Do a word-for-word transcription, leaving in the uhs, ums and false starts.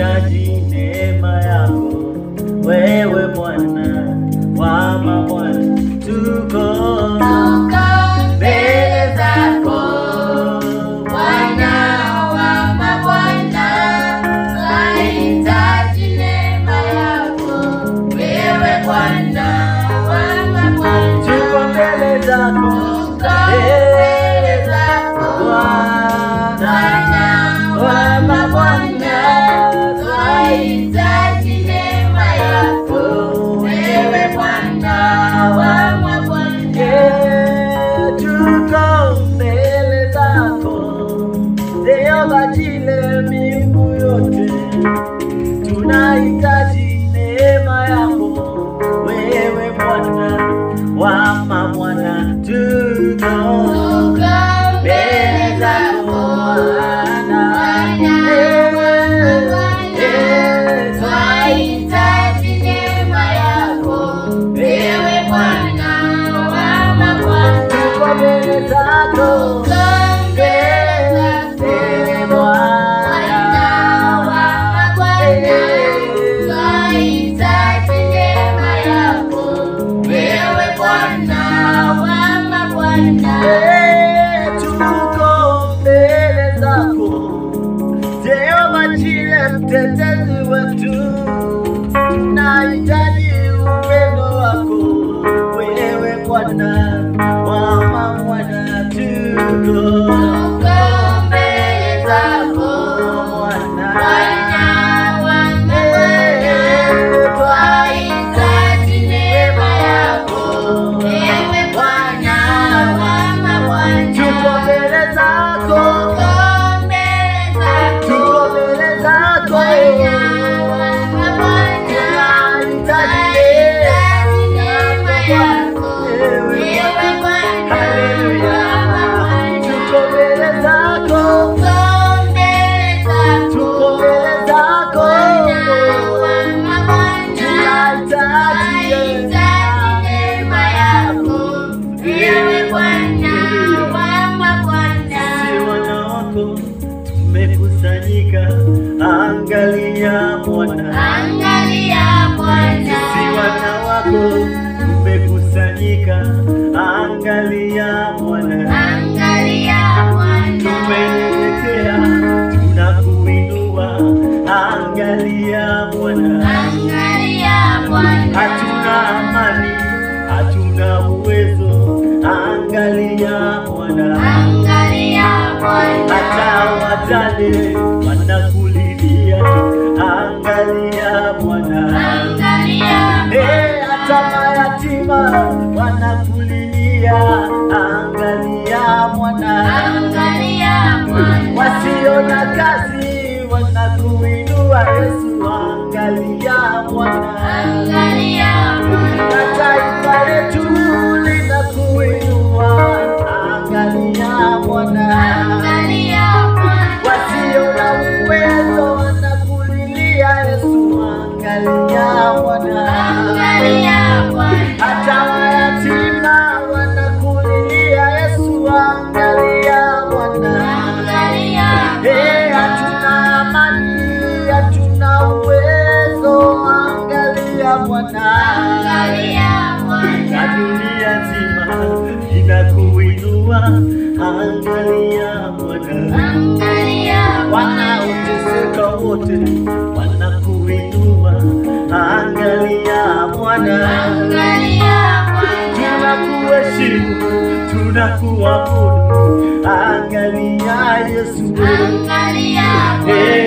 tunahitaji neema yako, wewe Bwana wa mabwana. Tuko mbele zako Bwana wa mabwana, tunahitaji neema yako, wewe Bwana wa mabwana. Tuko mbele zako, mbele zako Bwana wa mabwana, tunahitaji neema yako, wewe Bwana wa mabwana. Tuko mbele zako Jehova Jile, miungu yote tunahitaji neema yako, wewe Bwana wa mabwana. Tuko mbele zako Bwana, tunahitaji neema yako, wewe Bwana wa mabwana. Tuko mbele zako, mtetezi wetu, tunahitaji upendo wako, wewe Bwana wa mabwana. Tuko mbele zako Bwana wa mabwana, tunahitaji neema yako, wewe Bwana wa mabwana. Tuko mbele zako, tumekusanyika, angalia Bwana, angalia Bwana. Sisi wana wako tumekusanyika, angalia Bwana, angalia Bwana. Tumenyenyekea, tunakuinua, angalia Bwana, angalia Bwana. Hatuna amani, hatuna uwezo, angalia Bwana, angalia Bwana. Hata wajane wanakulilia, angalia Bwana, angalia Bwana. Eh, hata mayatima wanakulilia, angalia Bwana, angalia Bwana. Wasio na kazi wanakuinua Yesu, angalia Bwana, angalia Bwana. Na taifa letu linakuinua, angalia Bwana, angalia Bwana. Wasio na uwezo wanakulilia Yesu, angalia Bwana, angalia Bwana. Hata mayatima wanakulilia Yesu, angalia Bwana, angalia Bwana. Eh, hatuna amani, hatuna uwezo, angalia Bwana, angalia Bwana. Na dunia nzima inakuinua, angalia Bwana, angalia Bwana. Wanaoteseka wote wanakuinua, angalia Bwana, angalia Bwana. Tunakuheshimu, tunakuabudu, angalia Yesu, angalia Bwana.